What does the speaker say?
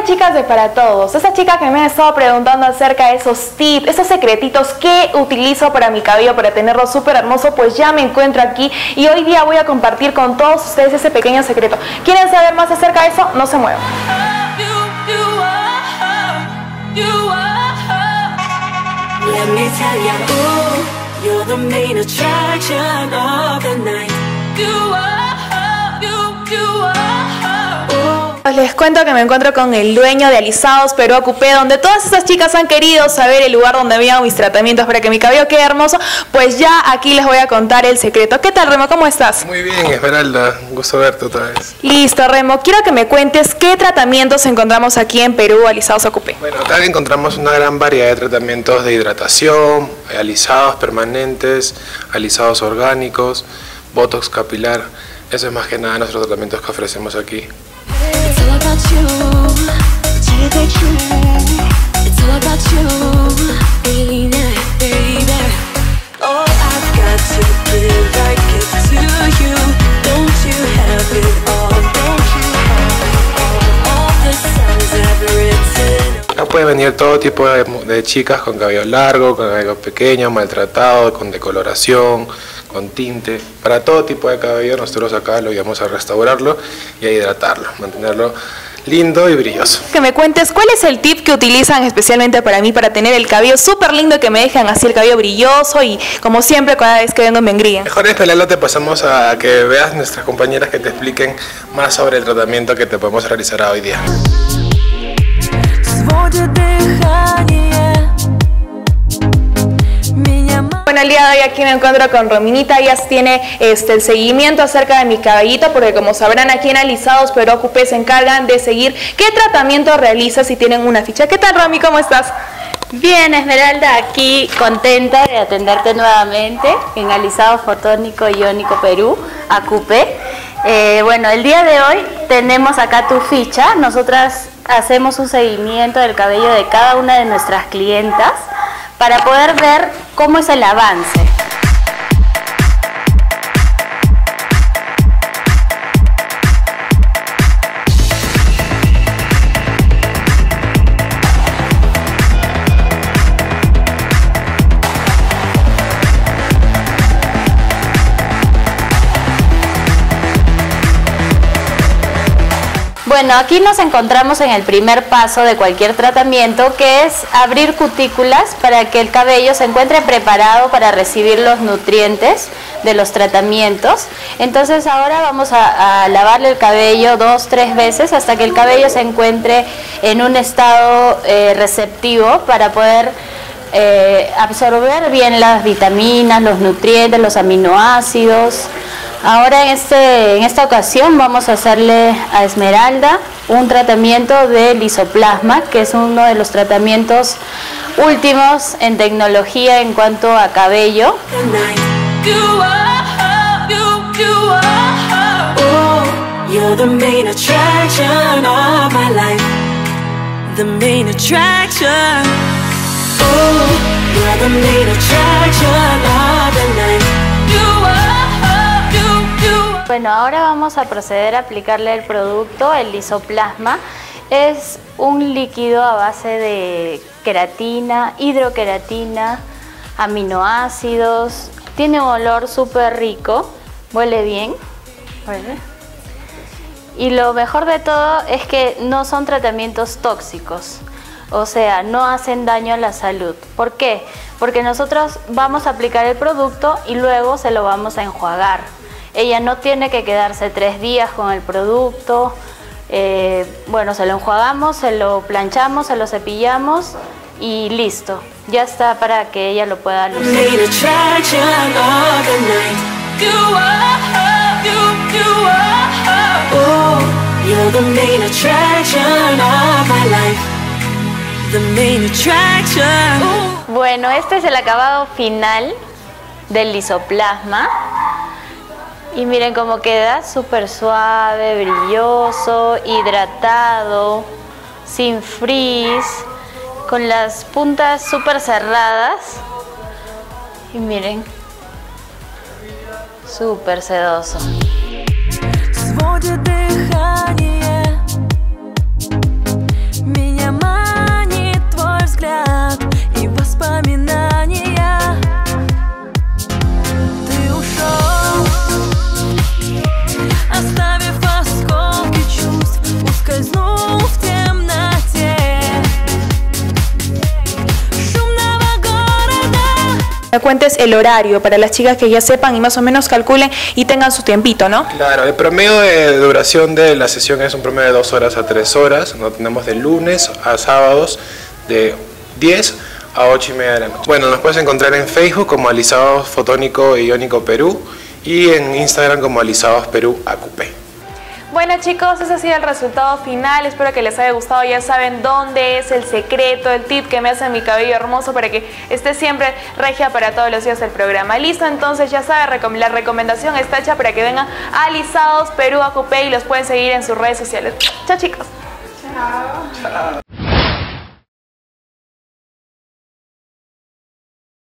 chicas de Para Todos, esa chica que me ha estado preguntando acerca de esos tips, esos secretitos que utilizo para mi cabello para tenerlo súper hermoso, pues ya me encuentro aquí y hoy día voy a compartir con todos ustedes ese pequeño secreto. ¿Quieren saber más acerca de eso? No se muevan. Let me tell you, you're the main attraction of the night. Les cuento que me encuentro con el dueño de Alisados Perú Coupé, donde todas esas chicas han querido saber el lugar donde me hago mis tratamientos para que mi cabello quede hermoso. Pues ya aquí les voy a contar el secreto. ¿Qué tal, Remo? ¿Cómo estás? Muy bien, Esmeralda. Un gusto verte otra vez. Listo, Remo. Quiero que me cuentes qué tratamientos encontramos aquí en Perú, Alisados Coupé. Bueno, acá encontramos una gran variedad de tratamientos de hidratación, alisados permanentes, alisados orgánicos, botox capilar. Eso es más que nada nuestros tratamientos que ofrecemos aquí. Acá puede venir todo tipo de chicas con cabello largo, con cabello pequeño, maltratado, con decoloración, con tinte. Para todo tipo de cabello nosotros acá lo llevamos a restaurarlo y a hidratarlo, mantenerlo lindo y brilloso. Que me cuentes cuál es el tip que utilizan especialmente para mí, para tener el cabello súper lindo, que me dejan así el cabello brilloso y como siempre cada vez que vengo me engríen. Mejor Esmeralda, te pasamos a que veas nuestras compañeras que te expliquen más sobre el tratamiento que te podemos realizar hoy día. Bueno, el día de hoy aquí me encuentro con Rominita. Ella tiene el seguimiento acerca de mi cabellito, porque como sabrán, aquí en Alisados Perú Coupé se encargan de seguir qué tratamiento realizas si tienen una ficha. ¿Qué tal, Romy? ¿Cómo estás? Bien, Esmeralda, aquí contenta de atenderte nuevamente en Alisados Fotónico y Iónico Perú Coupé. Bueno, el día de hoy tenemos acá tu ficha. Nosotras hacemos un seguimiento del cabello de cada una de nuestras clientas para poder ver cómo es el avance. Bueno, aquí nos encontramos en el primer paso de cualquier tratamiento, que es abrir cutículas para que el cabello se encuentre preparado para recibir los nutrientes de los tratamientos. Entonces ahora vamos a lavarle el cabello 2-3 veces hasta que el cabello se encuentre en un estado receptivo para poder absorber bien las vitaminas, los nutrientes, los aminoácidos. Ahora en esta ocasión vamos a hacerle a Esmeralda un tratamiento de lisoplasma, que es uno de los tratamientos últimos en tecnología en cuanto a cabello. Bueno, ahora vamos a proceder a aplicarle el producto, el lisoplasma. Es un líquido a base de queratina, hidroqueratina, aminoácidos. Tiene un olor súper rico, huele bien. Y lo mejor de todo es que no son tratamientos tóxicos. O sea, no hacen daño a la salud. ¿Por qué? Porque nosotros vamos a aplicar el producto y luego se lo vamos a enjuagar. Ella no tiene que quedarse 3 días con el producto. Bueno, se lo enjuagamos, se lo planchamos, se lo cepillamos y listo. Ya está para que ella lo pueda lucir. Bueno, este es el acabado final del lisoplasma. Y miren cómo queda, súper suave, brilloso, hidratado, sin frizz, con las puntas súper cerradas. Y miren, súper sedoso. Me cuentes el horario para las chicas que ya sepan y más o menos calculen y tengan su tiempito, ¿no? Claro, el promedio de duración de la sesión es un promedio de 2 horas a 3 horas. Nos tenemos de lunes a sábados de 10 a 8:30 de la noche. Bueno, nos puedes encontrar en Facebook como Alisados Fotónico e Iónico Perú y en Instagram como Alisados Perú AQP. Bueno chicos, ese ha sido el resultado final, espero que les haya gustado, ya saben dónde es el secreto, el tip que me hace mi cabello hermoso para que esté siempre regia para todos los días del programa. Listo, entonces ya saben, la recomendación está hecha para que vengan a Alisados Perú AQP y los pueden seguir en sus redes sociales. Chao chicos. Chao.